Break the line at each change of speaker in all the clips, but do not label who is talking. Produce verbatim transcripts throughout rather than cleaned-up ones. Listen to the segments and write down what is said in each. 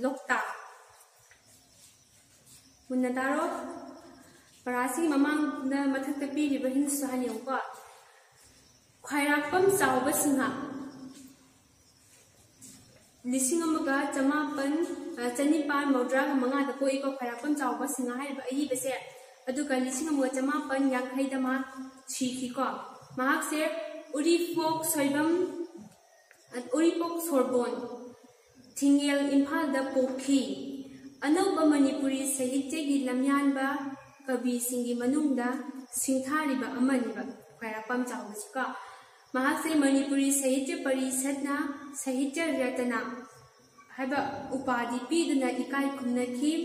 लोकताक मुन्ना तारो परासी ममांग मथक पीरिब हिंसा हानियोंको ख्वाइराकपम चावब सिंहा लिसिंग अमगा चमापन चनिपान मौद्राग मंगा द पोई को ख्वाइराकपम चावब सिंहा हाइब अहिबसे अदुगा लिसिंग अमगा चमापन याखैदमा छिखिको महाक से उरीपोक सोइबम उरीपोक सोरबोन थिंगेल इम्फाल द पोखी अनौब मणिपुरी साहित्य की लमयानबा कवि सिंगी मनुंगदा सिंथारिबा अमनिबा ख्वाइराकपम चावबसिको महाक से मणिपुरी साहित्य परिषदना साहित्य रत्ना हाइबा उपाधि पीदुना इकाई खुमनखि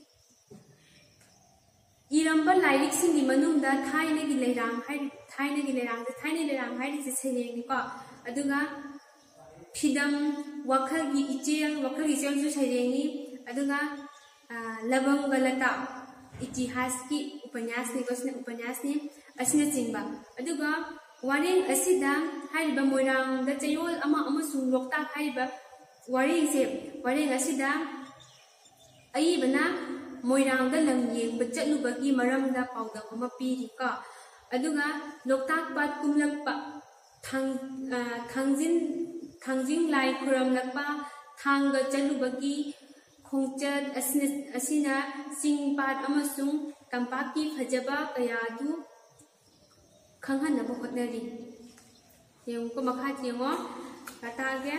इरंबा लाइरिक सिंगी मनुंगदा थाइनगी लेरांग हाइ थाइनगी लेरांग थाइने लेरांग हाइरिसे सैरेंगनिको अदुगा फिदम वखलगी इचेल वखलगी इचेलसु सैरेंगी अदुगा लबंगलता इतिहास की उपन्यासनी कसने उपन्यासनी असने चिंबा अदुगा वारेंग असिदा हाइबा मोइरांग द चयोल अमा अमसुंग लोकताक हाइबा वारेंग से वारेंग असिदा अइबना मोइरांग द लम येंब चलुबगी मरमदा पाउदम अमा पीरिको अदुगा लोकताक पाट कुमलकपा थांग थांजिन थांजिंग लाई खुरमलकपा थांग चलुबगी खोंचत असने असिना सिंग पाट अमसुंग तंपाकी फजबा कयादु खंगहनबा होटनरी येंगको मखा येंगो बतागे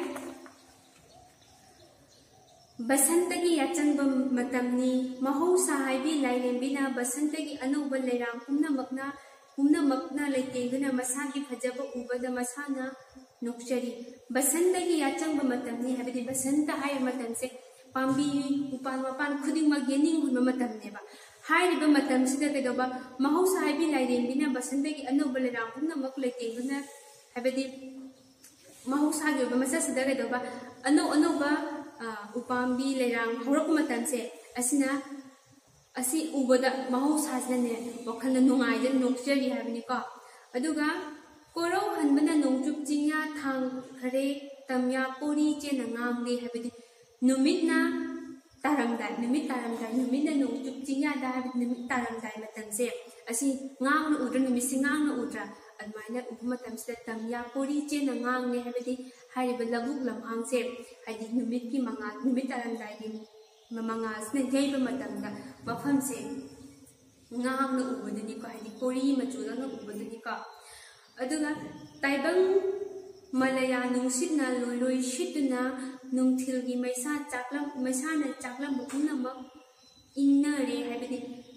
बसंत की याचंब मतमनी महौसा हाइबी लाइलेंबिना बसंत की अनौब लेरांग पुनमकना पुनमकना लेतेंगना मसागी फजब उबद मसाना नोक्चरी बसंत की याचंब मतमनी हाइबी बसंत हाइ मतम से पांबी उपान वपान खुदिंगमक येनिंग हुनबा मतमनेबा हाइरिबा मतम सिदा कदोबा महौसा हाइबी लाइरेंबिना बसंत की अनौब लेरांग पुनमक लेतेंगना हाइबी महौसा गे मसा सिदा कदोबा अनौ अनौबा उपांबी लेरांग हौरक मतम से असिना असि उबदा महौसासने वखल नुंगाइदन नोक्चरी हाइबनिको अदुगा कोरौ हनबना नोंचुप चिंया थांग खरे तमया पोरी चेना ngamge हाइबदि नुमितना तारमदाय नुमित तारमदाय नुमितना नोंचुप चिंया दा हाइबदि नुमित तारमदाय मतम से असि ngamna उद्र नुमित से ngamna उद्रा अदमाइना उप मतम से तमया पोरी चेना ngamne हाइबदि हाइरिबा लबुक लमहांग से हाइदि नुमित की मंगा नुमित तारमदाय की ममंगासने जैब मतमदा मफम से ngamna ubadनिको हाइदि पोरी मचुदना ubadनिको अदुगा ताइबंग मलया नुंसितना लोइलोइ सितुना नुंथिलगी मैसा चाकलम मैसाना चाकलम बुनमक इन्नरे हाइबदि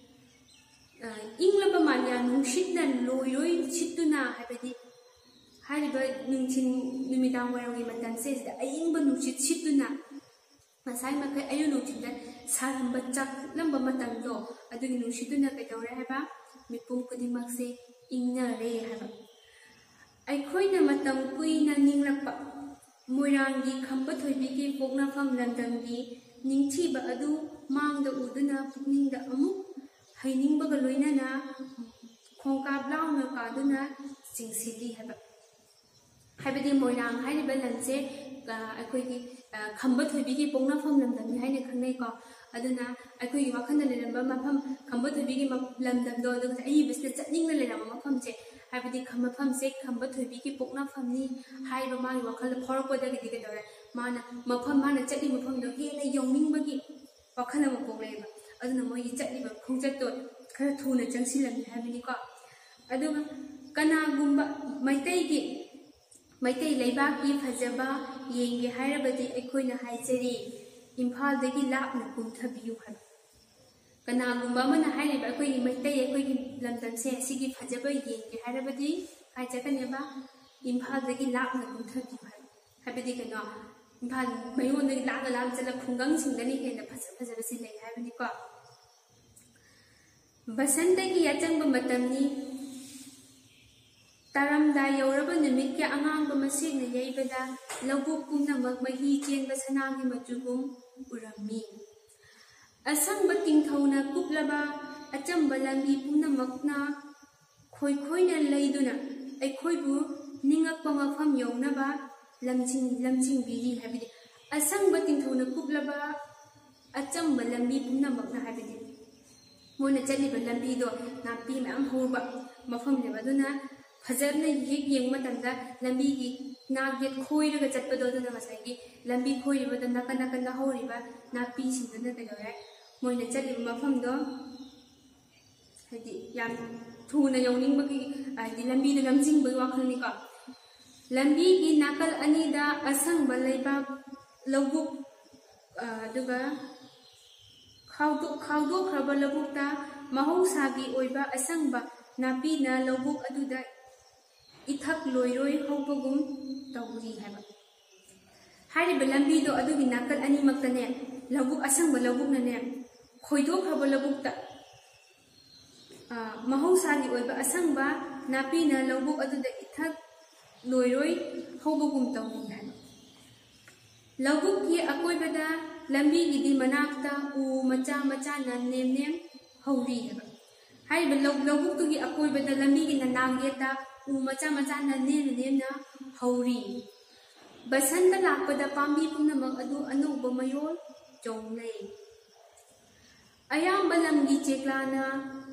इंगलब मान्या नुंसितना लोइलोइ सितुना हाइबदि हाइबा नुंथिन नुमिदांग वरंगी मतम से अयिंग नुंसित सितुना मसाई मखै अयु नुंथिदा सारंब चाकलम मतमदो अदुगी नुंसितुना कदौरे हाइबा मिपुम खुदिमक से इन्नरे हाइबा अखोइना मतम कुइना निंगलपा मोइरांगी खंब थोइबिगी पोगनाफम लंदंगी निंगथिबा अदु मांगदा उदुना पुकनिंगदा अमु हैनिंगबगा लोइनाना खोंकाब लाउना कादुना सिंसिली हाइबा हाइबदि मोइरांग हाइरिबा लंसे अखोइगी खंब थोइबिगी पोगनाफम लंदंगी हाइना खंगैको अदुना अखोइगी वाखनदा लेरंबा मफम खंब थोइबिगी लंदंदो अदुगा अयिबसने चटनिंगना लेरंबा मफमसे हाइबदि खमफम से खंब थोइबिगी पोगनाफमनी हाइबा मागी वखल फरकपदगि कदौरे माना मफम माना चटनी मफमदो हेना यौनिंगबगी वखल अमा पोगलेबा अदुना मोइगी चटनिबा खोंचत्तो खरा थुना चंगसिलमि हाइबनिको अदुगा कनागुंबा मैतैगी मैतै लैबाकी फजबा येंगे हाइरबदि अखोइना हाइजरी इम्फालदगी लापना कुंथबियु हाइबा कनागुंबा मना हाइरिबा अखोइगी मैतै अखोइगी लमदम से सिगी फजबा येंगे हाइरबदि काय चकनेबा इम्फालदगी लापना कुंथबियु हाइबा हाइबदि कनो इम्फाल मयोनदगी लागा लागा चला खुंगंग सिंगदनि हेना फज फजबसि लै हाइबनिको बसंतगी याचंबा मतमनी तारमदा यौरबा नुमित के अंगांग मसेना यैबदा लबुक पुनमक मही चेनबा सनागी मचुगुम उरम्मी असंग तिंथौना कुपलबा अचंबा लंबी पुनमकना खोय खोयना लैदुना अखोइबु निंगकपा मफम यौनबा लमचिंग लमचिंग बिरी हाबिदि असंग तिंथौना कुपलबा अचंब लंबी पुनमकना हाबदि मोना चलिबा लंबीदो नापी मैम होबा मफमनेबा अदुना फजरना हेक येंग मतंदा लंबीगी नागेट खोइरगा चटपदो अदुना ngसाइगी लंबी खोइरिबा नाकन नाकन हौरिबा नापी सिंदना कदोरे मोइना चलिबा मफमदो हाइदि याम थुना यौनिंगबगी हाइदि लंबीदो लमजिंगबगी वाखलनिको लंबीगी नाकल अनीदा असंगबा लैबा लौबुक अदुगा खाउदो खाउदो खरबा लौबुकता महौसागी ओइबा असंगबा नापीना लौबुक अदुदा इथक लोइरोइ हौबगुम तौरी हाइबा हारिबा लंबीदो अदुगी नाकल अनी मक्तने लौबुक असंगबा लौबुकनने खोइदो खरबा लौबुकता महौसागी ओइबा असंगबा नापीना लौबुक अदुदा इथक लोइरोइ हौबगुम तौरी हाइबा लौबुक की अकोइबदा लंबीगी मनाक्ता उ मचा मचा नेम नेम हौरी हाइबा हाइबा लौबुक अकोइबदा लंबीगी नागेता उ मचा मचा नेम नेम हौरी बसंत लापदा पांबी पुनमक अदु अनौब मयोल चौंगले अयाम्बा लमगी चेक्लाना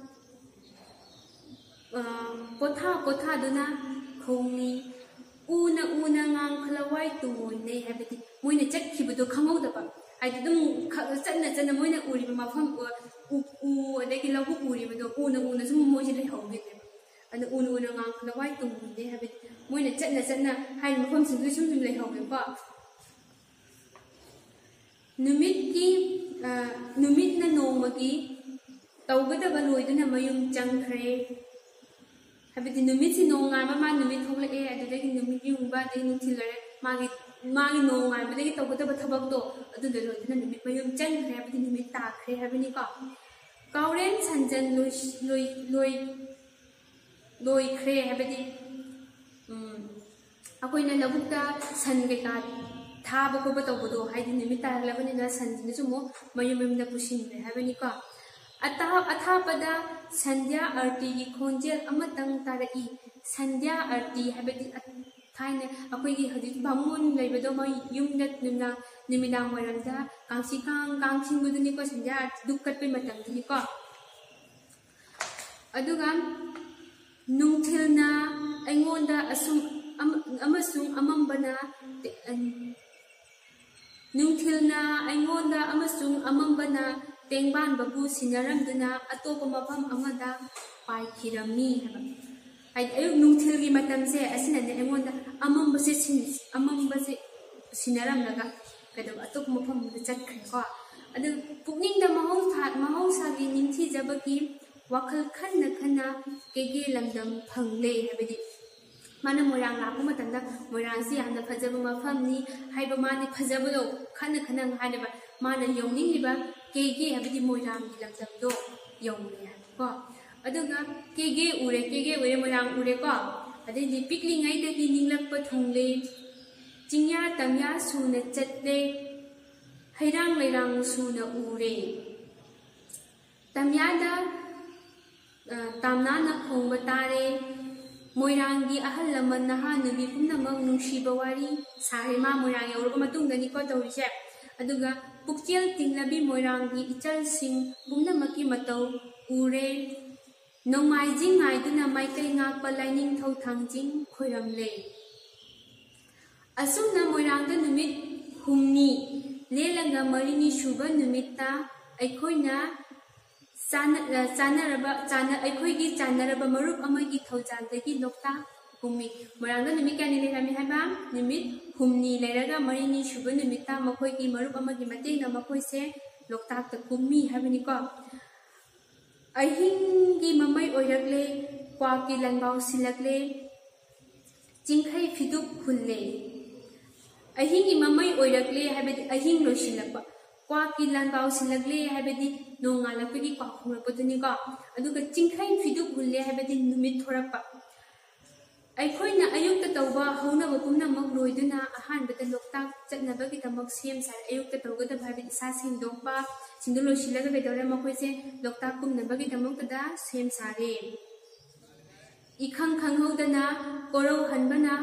पोथा पोथा दुना खोंगी ऊना ऊना ngang खलवाई तुमोने हाबदि मोइने चटखिबदो खंगौदबा हाइदि दुम चटना चटना मोइने उरिबा मफम उ उ अदगी लौबुक उरिबदो ऊना ऊना सुम मोइसे लेहौगिने अन ऊना ऊना ngang खलवाई तुमोने हाबदि मोइने चटना चटना हाइ मफम सिंदु सुम सुम लेहौगेबा नुमित की नुमित ना नोमगी तौगदबा लोइदुना मयुम चंगख्रे हाबदि नुमित से नोंगाय मा नुमित थोलए अदुदगी नुमित युंबा दे नुथिलरे मागी मागी नोंगाय बदगी तौगदबा थबकदो अदुदे लोइदुना नुमित मयुम चंगख्रे हाबदि नुमित ताख्रे हाबनि को काउरेन संजन लोइ लोइ लोइ लोइख्रे हाबदि उम अकोइना लबुक्ता सन केका थाबा को बतौबदो हाइदि नुमित तारलबनिना संजिन सुमो मयुम मयुमदा पुसिनरे हाबनि को अता अथापदा संध्या आरती की खोंजेल अमतंग तारई संध्या आरती हाबदि थाइने अखोइगी हजिक बामुन लैबदो मै युमदत निमना निमिदांग वरमदा कांसी कांग कांगसिंगबुदुनि को संध्या आरती दुक्कटपे मतंगनि को अदुगा नुंथिलना अइंगोंदा असुम अमसुंग अमंबना नुंथिलना अइंगोंदा अमसुंग अमंबना तेंबान बबू सिनरमदुना अतोप मफम अमदा पाइखिरमी हबा हाइ अयुक नुंथिलगी मतमसे असिनने एंगोंदा अमंबसे सिन अमंबसे सिनरमलगा कदब अतोप मफम चटख्रे को अदु पुकनिंगदा महौसा महौसागी निंथि जबकी वखल खन्ना खन्ना केगे लमदम फंगले हबदि माना मोरांग लापु मतंदा मोरांग से यामना फजब मफमनी हाइबा माने फजबदो खन्ना खन्ना हाइबा माना यौनिंगलिबा केगे हबदि मोइरांग लमदमदो यौने को अदुगा केगे उरे केगे उरे मोइरांग उरे को अदि पिकलिंगाइ दगी निंगलकप थुंगले चिंया तंया सुने चटले हैरांग लैरांग सुने उरे तमयादा तामनाना खोंग तारे मोइरांगी अहल लमन नहा नुबी पुनमक नुंसीबा वारी सारे मा मोइरांग यौरबा मतुंगदनि को तौरिसे अदुगा पुक्चेल तिंगलबी मोइरांगी इचल सिंह पुनमकी मतौ उरे नोंमाइजिंग आइदुना माइकै ngakpa लाइनिंग थौ थांजिंग खोइरमले असुमना मोइरांगदा नुमित हुमनी लेलंगा मरिनी सुबा नुमित्ता अइखोइना चानरबा चाना अइखोइगी चानरबा मरुप अमगी थौजालदगी लोकता हुमी मोइरांगदा नुमित कानि लेरामि हाइबा नुमित हुमनी लेरगा मरिनी सुबा नुमित्ता मखोइगी मरुप अमगी मतेंगना मखोइसे लोकताकता कुमी हाइबनिको अहिंगी ममै ओइरगले क्वाकी लनबाउ सिलगले चिंखै फिदुक खुल्ले अहिंगी ममै ओइरगले हाइबदि अहिंग लोसिलकबा क्वाकी लनबाउ सिलगले हाइबदि नोंगालकपगी क्वाखुरपदुनिको अदुगा चिंखै फिदुक खुल्ले हाइबदि नुमित थोरकपा अइखोइना अयुक्ता तौबा हौनबा पुनमक लोइदुना अहानबदा लोकताक चटनबगिदमक सेम सार अयुक्ता तौगदा भाइबदि सा सिंदोकपा सिंदु लोसिलगा बेदौरे मखोइसे लोकताक कुमनबगिदमकदा सेम सारे इखंग खंगहौदना कोरौ हनबना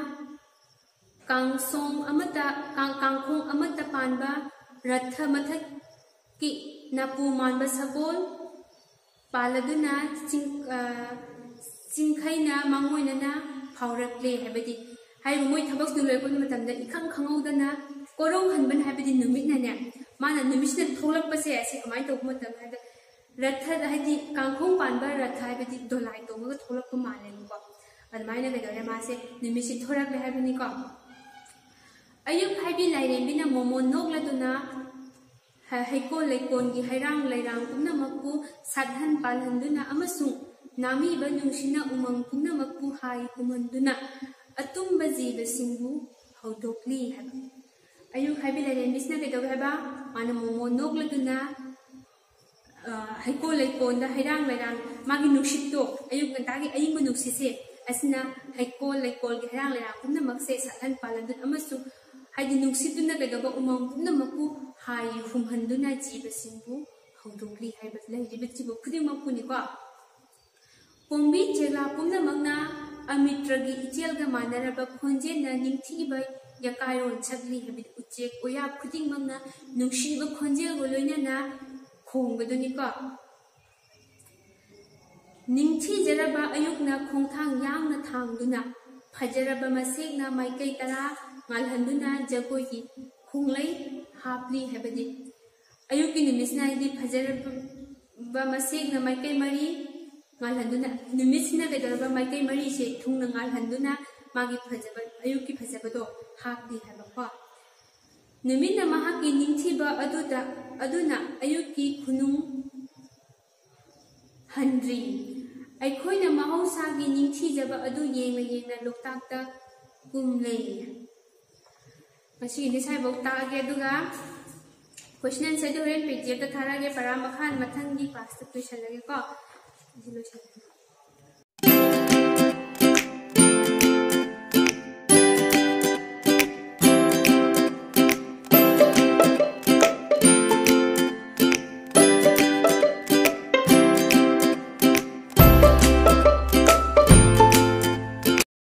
कांगसोंग अमता कांगखोंग अमता पानबा रथ मथक की नापू मानब सगोल पालदुना चिंग चिंखैना मांगोइना फावरक्ले हैबदी हाइब मोय थबक दु लोइबो मतमदा इखंग खंगौदना कोरौ हनबन हैबदी नुमितनाने माना नुमिसना थोलकपसे असे कमाय तौ मतम हाइब रथ हाइदी कांखों पानबा रथ हैबदी दोलाई तोमगा थोलकप मालेको अदमाइना गदरे मासे नुमिसि थोरकले हैबनिको अयुक हाइबी लाइरेंबिना मोमो नोगलदुना हैको लेकोनगी हैरांग लैरांग पुनमकु साधन पालहंदुना अमसुंग नामीबा नुंसिना उमंग पुनमकु हाई कुमंदुना अतुंबा जीवसिंगु हौदोक्ली हैबा अयुक हाइबी लाइरेंबिसना गदो हैबा माना मोमो नोगलदुना हैको लेकोनदा हैरांग लैरांग मागी नुसितो अयुक गंतागी अयिंगु नुसिसे असना हैको लेकोलगी हैरांग लैरांग पुनमकसे साधन पालहंदुना अमसुंग हाइदी नुसितुना गदो उमंग पुनमकु हाई हुमहंदुना जीवसिंगु हौदोक्ली हैबा लैरिबा जीव खुदिंगमकुनिको पोंबी चेला पुनमकना अमित्रगी इचेलगा मानरबा खोंजेना निंथिबा यकायोन छगली हैबि उचेक ओया खुदिंगमकना नुंसिबा खोंजेलगो लोइनाना खोंगबदुनिको निंथि जरबा अयुकना खोंथांग यांगना थांगदुना फजरबा मसेगना माइकै तरा मालहंदुना जगोगी खोंगलै हापली हैबदी अयुकी निमिसना इदी फजरबा मसेगना माइकै मरी मालहंदुना निमिसना गदरबा माइकै मरी से थुंगना गालहंदुना मागी फजबा अयुकी फजबदो हापली हैबको निमिना महाकी निंथिबा अदुदा अदुना अयुकी खुनुंग हंद्री अखोइना महौसागी निंथिजबा अदु येंगना येंगना लोकताकता कुमले मसी निसाइ बौता आगे दुगा क्वेश्चन आंसर दो रेन पेज था थारागे परा मखान मथंगी क्लास तक क्वेश्चन लगे को